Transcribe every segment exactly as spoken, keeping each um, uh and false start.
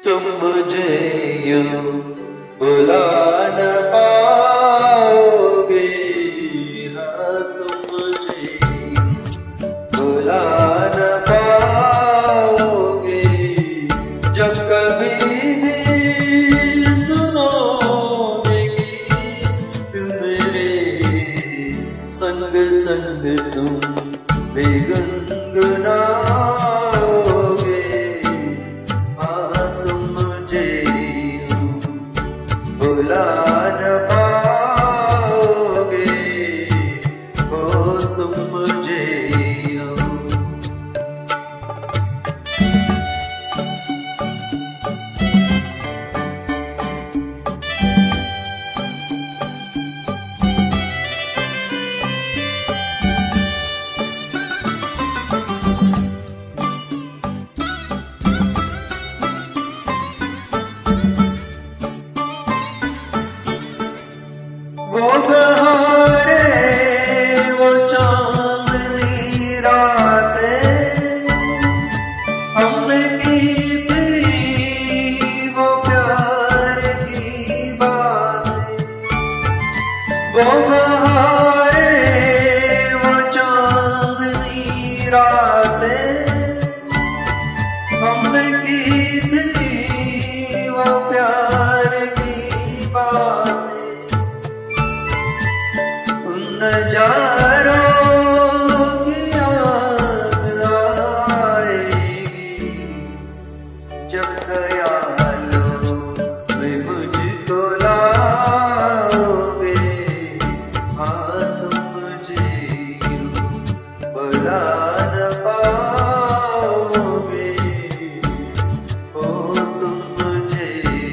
तुम मुझे यूं बुला न पाओगे, हाँ तुम मुझे बुला न पाओगे। जब कभी भी सुनोगे गीत मेरे, संग संग तुम भी गुनगुनाओगे। बुला न पाओगे, हो तुम मुझे हो। वो बहारे वो चांदनी रातें हमने की थी, वो प्यार की बातें। वो बहारे वो चांदनी रातें हमने की थी, वो प्यार की बातें। नजारों की याद आएगी जब ख्यालों में मुझको लाओगे, हाँ तुम मुझे बुला न पाओगे, हो तुम मुझे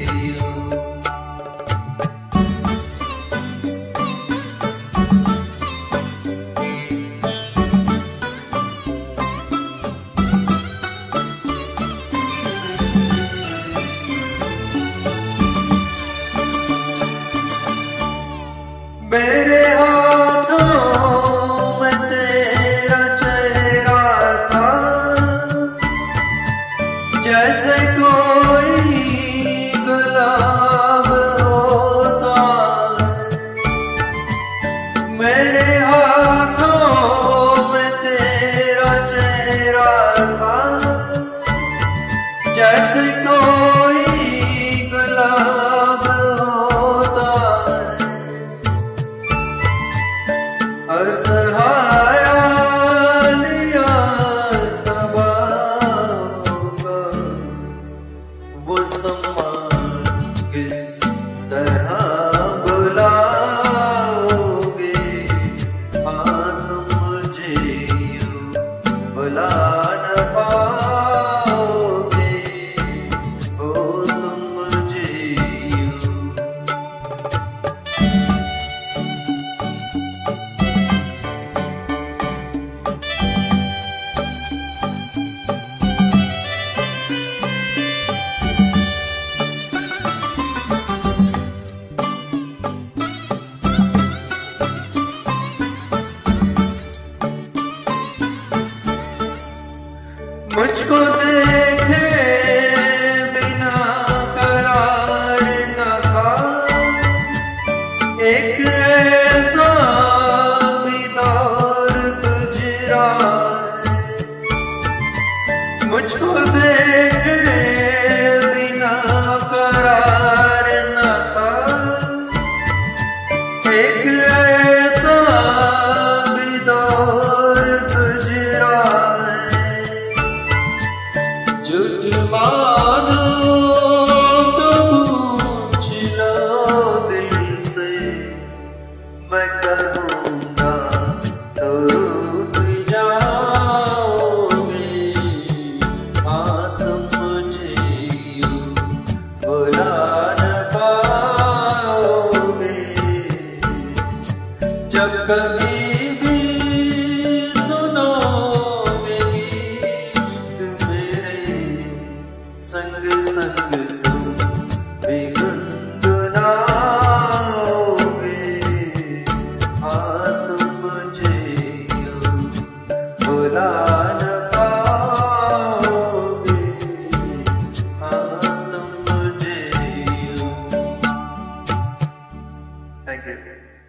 मेरे हाथों में तेरा चेहरा था, जैसे कोई गुलाब होता है। मेरे हाथों में तेरा चेहरा था, जैसे कोई गुलाब होता है। हर सहारा लिया था बाहों का, वो सम्मान किस तरह बुलाओगे, हाँ तुम मुझे यूं बुला न पाओगे, हो तुम मुझे यूं। मुझको देखे बिना करार न था, एक ऐसा भी दौर गुजरा है। मुझको देखे बिना करार न था, एक ऐसा भी दौर गुजरा है। झूठ मानो तो पूछ लो दिल से, मैं कहूँगा तो रूठ जाओगे, हाँ तुम मुझे यूं बुला न पाओगे। जब कभी भी सुनोगे गीत मेरे, संग संग तुम भी गुनगुनाओगे, हाँ तुम मुझे यूं बुला न पाओगे, हाँ तुम थैंक यू।